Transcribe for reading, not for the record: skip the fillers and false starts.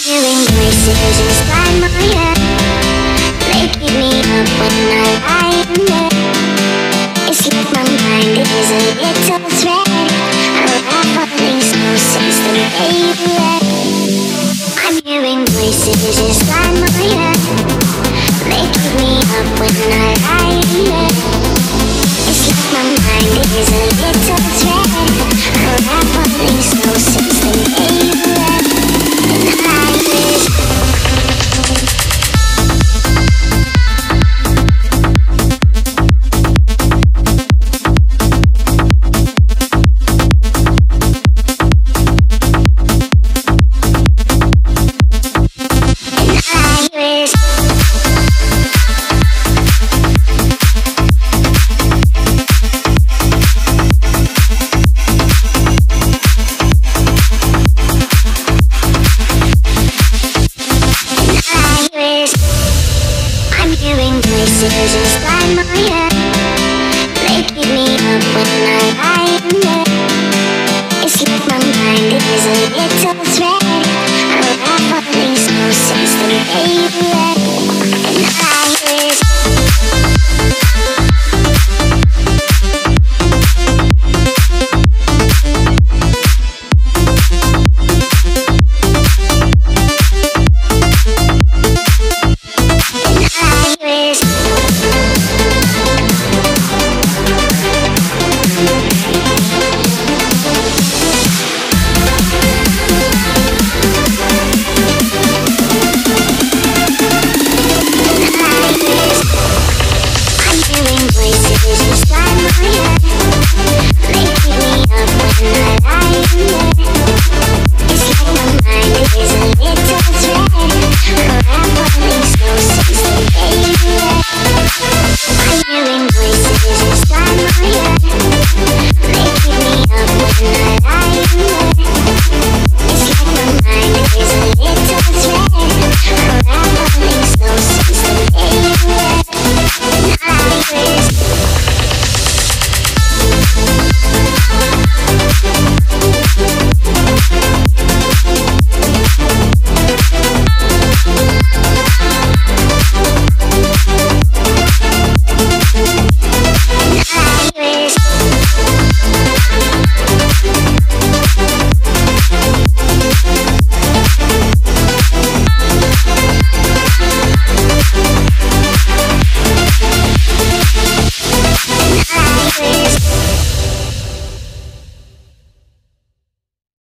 hearing voices inside my head. They keep me up when I lie in bed. It's like my mind is a little thread. I wrap up things so since the day you left. I'm hearing voices inside my head. They keep me up when I lie in bed. It's like my mind is a little thread. I wrap up things so since the day you left. And I wish voices inside my head. They keep me up when I lie in bed. It's like my mind is a little thread.